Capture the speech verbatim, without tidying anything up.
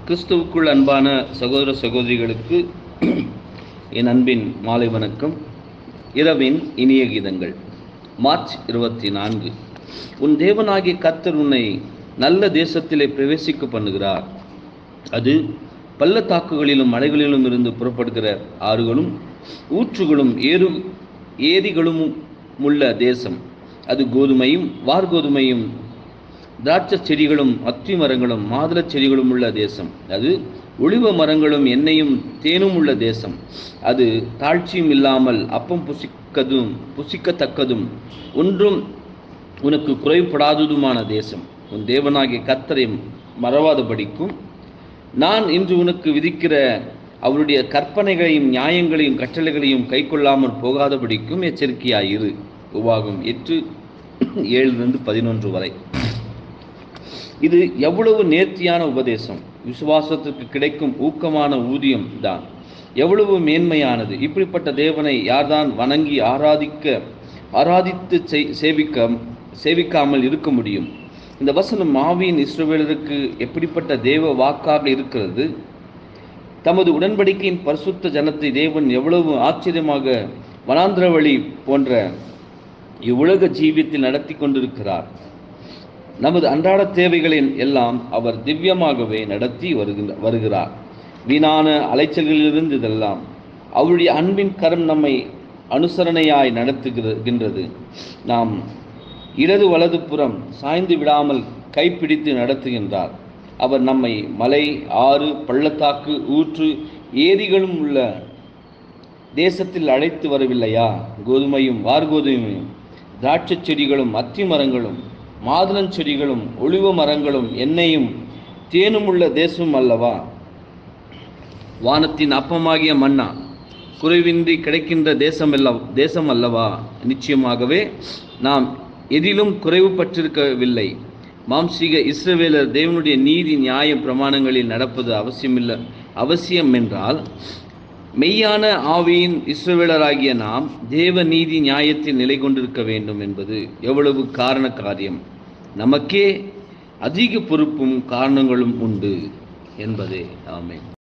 கிறிஸ்துவுக்குள் அன்பான சகோதர சகோதரிகளுக்கு என் அன்பின் மாலை வணக்கம். இரவின் இனிய கீதங்கள். மார்ச் இருபத்தி நான்கு. உன் தேவனாகிய கர்த்தர் உன்னை நல்ல தேசத்திலே பிரவேசிக்க பண்ணுகிறார். அது பள்ளத்தாக்குகளிலும் மலைகளிலும் இருந்து புறப்படுகிற ஆறுகளும் ஊற்றுகளும் ஏறும் ஏரிகளும் உள்ள தேசம். அது கோதுமையும் வார்கோதுமையும் திராட்சை செடிகளும் அத்தி மரங்களும் மாதுளை செடிகளும் உள்ள தேசம். அது ஒலிவ மரங்களும் எண்ணெயும் தேனும் உள்ள தேசம். அது தாழ்ச்சியும் இல்லாமல் அப்பம் புசிக்கதும் புசிக்கத்தக்கதும் ஒன்றும் உனக்கு குறைபடாததுமான தேசம். உன் தேவனாகிய கர்த்தரை மறவாதபடிக்கும் நான் இன்று உனக்கு விதிக்கிற அவருடைய கற்பனைகளையும் நியாயங்களையும் கட்டளைகளையும் கை கொள்ளாமல் போகாதபடிக்கும் எச்சரிக்கையாயிரு. உபாகம் எட்டு ஏழிலிருந்து பதினொன்று வரை. இது எவ்வளவு நேர்த்தியான உபதேசம்! விசுவாசத்திற்கு கிடைக்கும் ஊக்கமான ஊதியம் தான் எவ்வளவு மேன்மையானது! இப்படிப்பட்ட தேவனை யார்தான் வணங்கி ஆராதிக்க ஆராதித்து சேவிக்க சேவிக்காமல் இருக்க முடியும்? இந்த வசனம் ஆவியின் இஸ்ரவேலருக்கு எப்படிப்பட்ட தேவ வாக்காக இருக்கிறது! தமது உடன்படிக்கையின் பரிசுத்த ஜனத்தை தேவன் எவ்வளவு ஆச்சரியமாக வனாந்திர வழி போன்ற இவ்வுலக ஜீவியத்தில் நடத்தி கொண்டிருக்கிறார். நமது அன்றாட தேவைகளின் எல்லாம் அவர் திவ்யமாகவே நடத்தி வருகின்ற வருகிறார். வீணான அலைச்சல்களிலிருந்து இதெல்லாம் அவருடைய அன்பின் கரம் நம்மை அனுசரணையாய் நடத்துகின்றது. நாம் இடது வலது புறம் சாய்ந்து விடாமல் கைப்பிடித்து நடத்துகின்றார். அவர் நம்மை மலை, ஆறு, பள்ளத்தாக்கு, ஊற்று, ஏரிகளும் உள்ள தேசத்தில் அழைத்து வரவில்லையா? கோதுமையும் வார்கோதுமையும் திராட்சை செடிகளும் அத்தி மரங்களும் மாதுளஞ்செடிகளும் ஒலிவ மரங்களும் எண்ணெயும் தேனும் உள்ள தேசம் அல்லவா? வானத்தின் அப்பமாகிய மன்னா குறைவின்றி கிடைக்கின்ற தேசம் அல்ல தேசம் அல்லவா? நிச்சயமாகவே நாம் எதிலும் குறைவுபட்டிருக்கவில்லை. மாம்சீக இஸ்ரவேலர் தேவனுடைய நீதி நியாய பிரமாணங்களில் நடப்பது அவசியமில்லை அவசியம் என்றால், மெய்யான ஆவியின் இஸ்ரவேலராகிய நாம் தேவ நீதி நியாயத்தில் நிலை கொண்டிருக்க வேண்டும் என்பது எவ்வளவு காரண காரியம்! நமக்கே அதிக பொறுப்பும் காரணங்களும் உண்டு என்பதே. ஆமென்.